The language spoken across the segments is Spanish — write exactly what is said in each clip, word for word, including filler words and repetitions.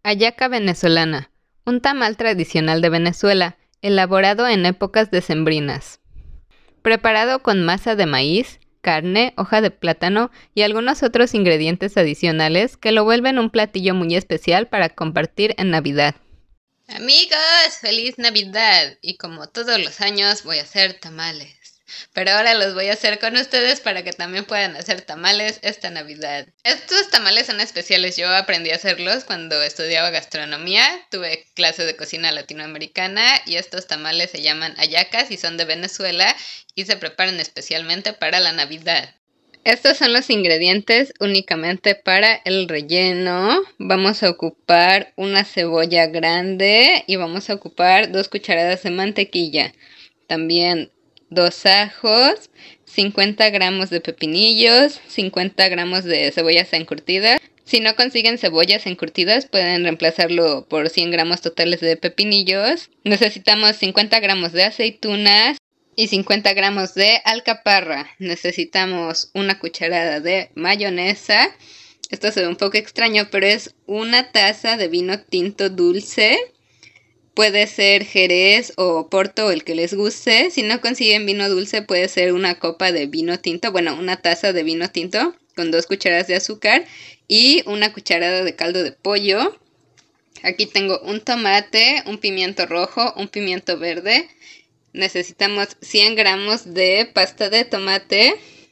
Hallaca venezolana, un tamal tradicional de Venezuela, elaborado en épocas decembrinas. Preparado con masa de maíz, carne, hoja de plátano y algunos otros ingredientes adicionales que lo vuelven un platillo muy especial para compartir en Navidad. Amigos, feliz Navidad, y como todos los años voy a hacer tamales, pero ahora los voy a hacer con ustedes para que también puedan hacer tamales esta Navidad. Estos tamales son especiales, yo aprendí a hacerlos cuando estudiaba gastronomía, tuve clase de cocina latinoamericana y estos tamales se llaman hallacas y son de Venezuela y se preparan especialmente para la Navidad. Estos son los ingredientes únicamente para el relleno. Vamos a ocupar una cebolla grande y vamos a ocupar dos cucharadas de mantequilla. También dos ajos, cincuenta gramos de pepinillos, cincuenta gramos de cebollas encurtidas. Si no consiguen cebollas encurtidas, pueden reemplazarlo por cien gramos totales de pepinillos. Necesitamos cincuenta gramos de aceitunas y cincuenta gramos de alcaparra. Necesitamos una cucharada de mayonesa. Esto se ve un poco extraño, pero es una taza de vino tinto dulce. Puede ser Jerez o Porto, el que les guste. Si no consiguen vino dulce, puede ser una copa de vino tinto. Bueno, una taza de vino tinto con dos cucharadas de azúcar y una cucharada de caldo de pollo. Aquí tengo un tomate, un pimiento rojo, un pimiento verde. Necesitamos cien gramos de pasta de tomate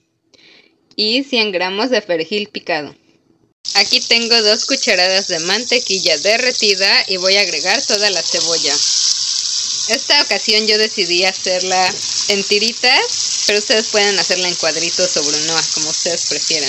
y cien gramos de perejil picado. Aquí tengo dos cucharadas de mantequilla derretida y voy a agregar toda la cebolla. Esta ocasión yo decidí hacerla en tiritas, pero ustedes pueden hacerla en cuadritos o brunoa, como ustedes prefieran.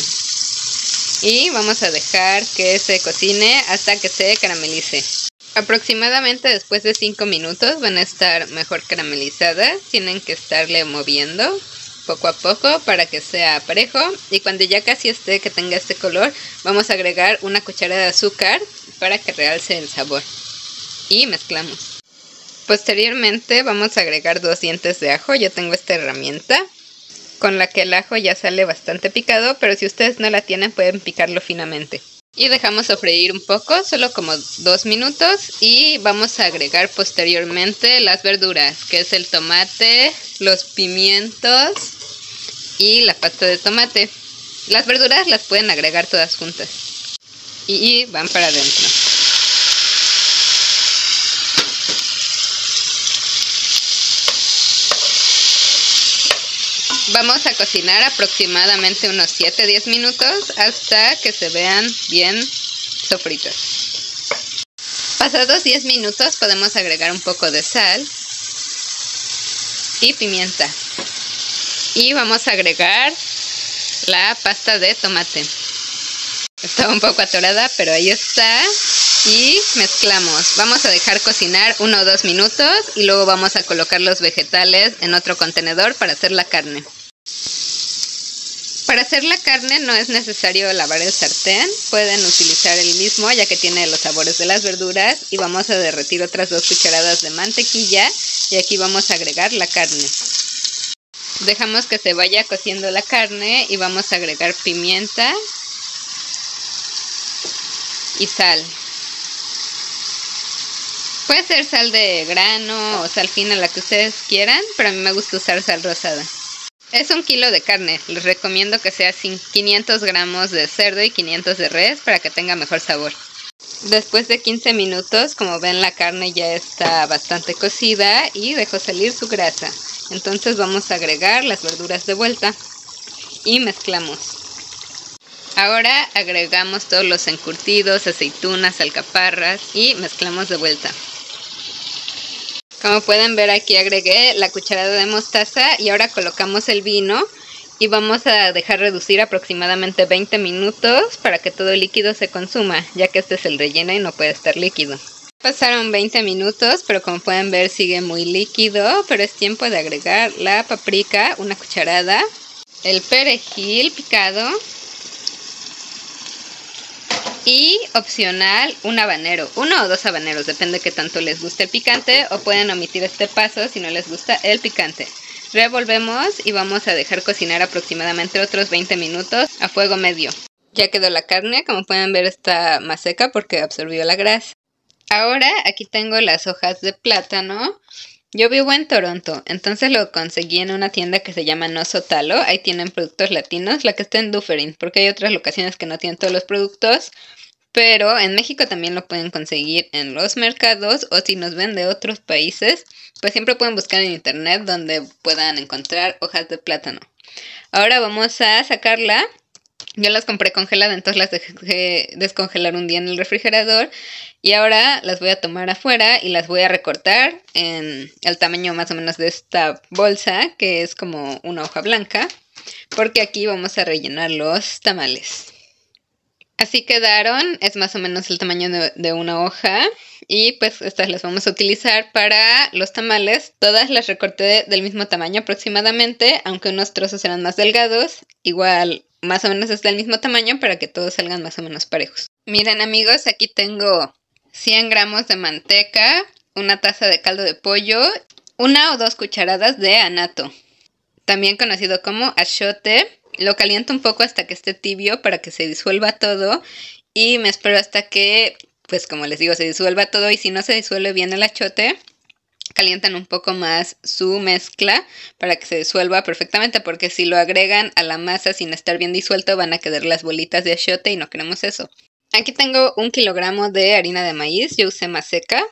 Y vamos a dejar que se cocine hasta que se caramelice. Aproximadamente después de cinco minutos van a estar mejor caramelizadas. Tienen que estarle moviendo poco a poco para que sea parejo. Y cuando ya casi esté, que tenga este color, vamos a agregar una cucharada de azúcar para que realce el sabor. Y mezclamos. Posteriormente vamos a agregar dos dientes de ajo. Yo tengo esta herramienta con la que el ajo ya sale bastante picado, pero si ustedes no la tienen pueden picarlo finamente. Y dejamos sofreír un poco, solo como dos minutos, y vamos a agregar posteriormente las verduras, que es el tomate, los pimientos y la pasta de tomate. Las verduras las pueden agregar todas juntas y van para adentro. Vamos a cocinar aproximadamente unos siete a diez minutos hasta que se vean bien sofritas. Pasados diez minutos podemos agregar un poco de sal y pimienta. Y vamos a agregar la pasta de tomate. Estaba un poco atorada, pero ahí está. Y mezclamos. Vamos a dejar cocinar uno o dos minutos y luego vamos a colocar los vegetales en otro contenedor para hacer la carne. Para hacer la carne no es necesario lavar el sartén, pueden utilizar el mismo ya que tiene los sabores de las verduras, y vamos a derretir otras dos cucharadas de mantequilla y aquí vamos a agregar la carne. Dejamos que se vaya cociendo la carne y vamos a agregar pimienta y sal. Puede ser sal de grano o sal fina, la que ustedes quieran, pero a mí me gusta usar sal rosada. Es un kilo de carne, les recomiendo que sea quinientos gramos de cerdo y quinientos de res para que tenga mejor sabor. Después de quince minutos, como ven, la carne ya está bastante cocida y dejó salir su grasa. Entonces vamos a agregar las verduras de vuelta y mezclamos. Ahora agregamos todos los encurtidos, aceitunas, alcaparras y mezclamos de vuelta. Como pueden ver, aquí agregué la cucharada de mostaza y ahora colocamos el vino y vamos a dejar reducir aproximadamente veinte minutos para que todo el líquido se consuma, ya que este es el relleno y no puede estar líquido. Pasaron veinte minutos, pero como pueden ver sigue muy líquido, pero es tiempo de agregar la paprika, una cucharada, el perejil picado y opcional un habanero, uno o dos habaneros, depende de qué tanto les guste el picante, o pueden omitir este paso si no les gusta el picante. Revolvemos y vamos a dejar cocinar aproximadamente otros veinte minutos a fuego medio. Ya quedó la carne, como pueden ver está más seca porque absorbió la grasa. Ahora aquí tengo las hojas de plátano. Yo vivo en Toronto, entonces lo conseguí en una tienda que se llama No Sotalo. Ahí tienen productos latinos, la que está en Dufferin, porque hay otras locaciones que no tienen todos los productos. Pero en México también lo pueden conseguir en los mercados, o si nos ven de otros países, pues siempre pueden buscar en internet donde puedan encontrar hojas de plátano. Ahora vamos a sacarla. Yo las compré congeladas, entonces las dejé descongelar un día en el refrigerador. Y ahora las voy a tomar afuera y las voy a recortar en el tamaño más o menos de esta bolsa, que es como una hoja blanca, porque aquí vamos a rellenar los tamales. Así quedaron, es más o menos el tamaño de, de una hoja. Y pues estas las vamos a utilizar para los tamales. Todas las recorté del mismo tamaño aproximadamente, aunque unos trozos eran más delgados. Igual más o menos es del mismo tamaño para que todos salgan más o menos parejos. Miren amigos, aquí tengo cien gramos de manteca, una taza de caldo de pollo, una o dos cucharadas de annatto, también conocido como achiote. Lo caliento un poco hasta que esté tibio para que se disuelva todo y me espero hasta que, pues como les digo, se disuelva todo, y si no se disuelve bien el achiote, calientan un poco más su mezcla para que se disuelva perfectamente, porque si lo agregan a la masa sin estar bien disuelto van a quedar las bolitas de achiote y no queremos eso. Aquí tengo un kilogramo de harina de maíz, yo usé maseca,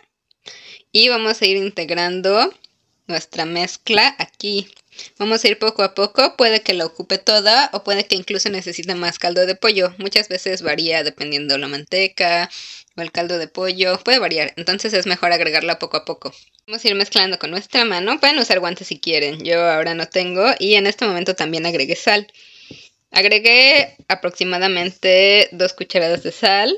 y vamos a ir integrando nuestra mezcla aquí. Vamos a ir poco a poco, puede que la ocupe toda o puede que incluso necesite más caldo de pollo. Muchas veces varía dependiendo la manteca o el caldo de pollo, puede variar, entonces es mejor agregarla poco a poco. Vamos a ir mezclando con nuestra mano, pueden usar guantes si quieren, yo ahora no tengo, y en este momento también agregué sal. Agregué aproximadamente dos cucharadas de sal.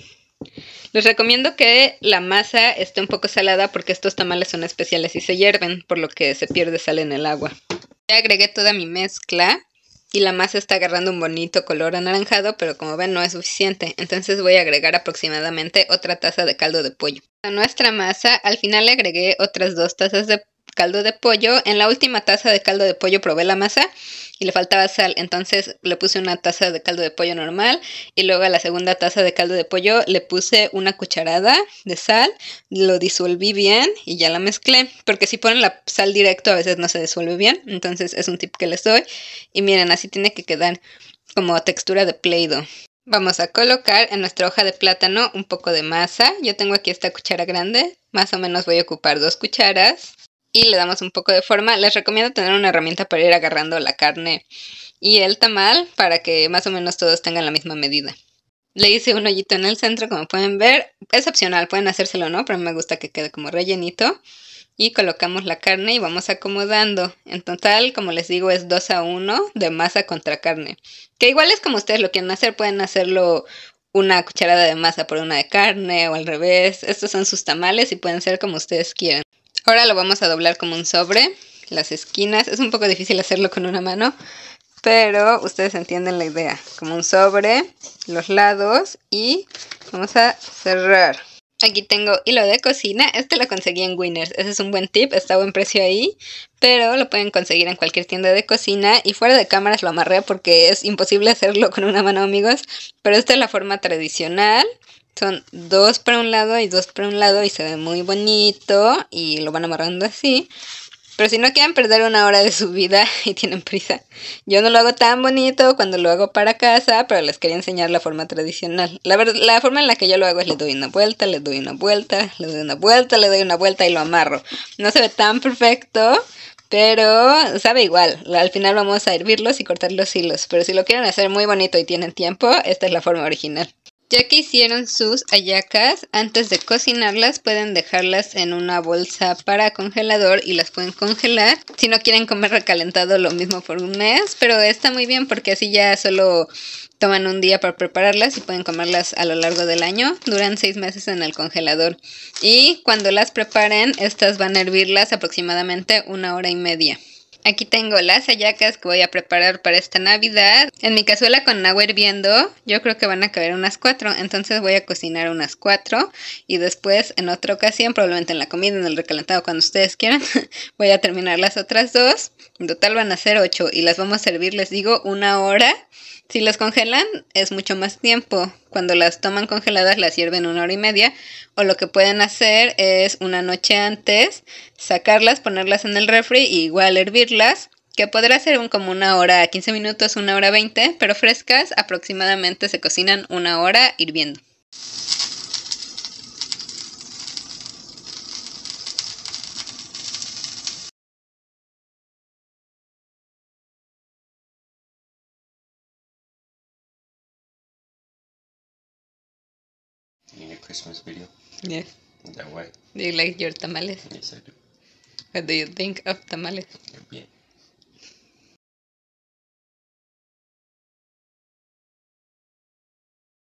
Les recomiendo que la masa esté un poco salada porque estos tamales son especiales y se hierven, por lo que se pierde sal en el agua. Ya agregué toda mi mezcla y la masa está agarrando un bonito color anaranjado, pero como ven no es suficiente. Entonces voy a agregar aproximadamente otra taza de caldo de pollo. A nuestra masa al final le agregué otras dos tazas de caldo de pollo. En la última taza de caldo de pollo probé la masa y le faltaba sal, entonces le puse una taza de caldo de pollo normal y luego a la segunda taza de caldo de pollo le puse una cucharada de sal, lo disolví bien y ya la mezclé, porque si ponen la sal directo a veces no se disuelve bien, entonces es un tip que les doy. Y miren, así tiene que quedar como textura de Play-Doh. Vamos a colocar en nuestra hoja de plátano un poco de masa. Yo tengo aquí esta cuchara grande, más o menos voy a ocupar dos cucharas. Y le damos un poco de forma. Les recomiendo tener una herramienta para ir agarrando la carne y el tamal para que más o menos todos tengan la misma medida. Le hice un hoyito en el centro, como pueden ver. Es opcional, pueden hacérselo o no, pero me gusta que quede como rellenito. Y colocamos la carne y vamos acomodando. En total, como les digo, es dos a uno de masa contra carne. Que igual es como ustedes lo quieren hacer. Pueden hacerlo una cucharada de masa por una de carne o al revés. Estos son sus tamales y pueden ser como ustedes quieran. Ahora lo vamos a doblar como un sobre, las esquinas. Es un poco difícil hacerlo con una mano, pero ustedes entienden la idea. Como un sobre, los lados y vamos a cerrar. Aquí tengo hilo de cocina, este lo conseguí en Winners, ese es un buen tip, está a buen precio ahí, pero lo pueden conseguir en cualquier tienda de cocina y fuera de cámaras lo amarré porque es imposible hacerlo con una mano, amigos, pero esta es la forma tradicional. Son dos para un lado y dos para un lado y se ve muy bonito y lo van amarrando así. Pero si no quieren perder una hora de su vida y tienen prisa, yo no lo hago tan bonito cuando lo hago para casa, pero les quería enseñar la forma tradicional. La, verdad, la forma en la que yo lo hago es le doy una vuelta, le doy una vuelta, le doy una vuelta, le doy una vuelta y lo amarro. No se ve tan perfecto, pero sabe igual. Al final vamos a hervirlos y cortar los hilos. Pero si lo quieren hacer muy bonito y tienen tiempo, esta es la forma original. Ya que hicieron sus hallacas, antes de cocinarlas pueden dejarlas en una bolsa para congelador y las pueden congelar. Si no quieren comer recalentado, lo mismo por un mes, pero está muy bien porque así ya solo toman un día para prepararlas y pueden comerlas a lo largo del año. Duran seis meses en el congelador. Y cuando las preparen, estas van a hervirlas aproximadamente una hora y media. Aquí tengo las hallacas que voy a preparar para esta Navidad. En mi cazuela con agua hirviendo, yo creo que van a caber unas cuatro. Entonces voy a cocinar unas cuatro. Y después, en otra ocasión, probablemente en la comida, en el recalentado, cuando ustedes quieran, voy a terminar las otras dos. En total van a ser ocho. Y las vamos a servir, les digo, una hora Si las congelan es mucho más tiempo. Cuando las toman congeladas las hierven una hora y media. O lo que pueden hacer es una noche antes sacarlas, ponerlas en el refri y igual hervirlas. Que podrá ser un, como una hora, quince minutos, una hora veinte. Pero frescas aproximadamente se cocinan una hora hirviendo. In a Christmas video? Yes. Is that why? Do you like your tamales? Yes, I do. What do you think of tamales?